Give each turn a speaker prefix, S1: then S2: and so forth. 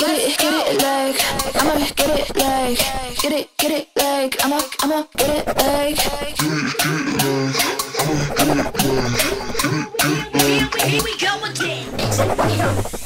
S1: it like, I'ma get it like, get it like, I'ma get it like,
S2: Here we go again.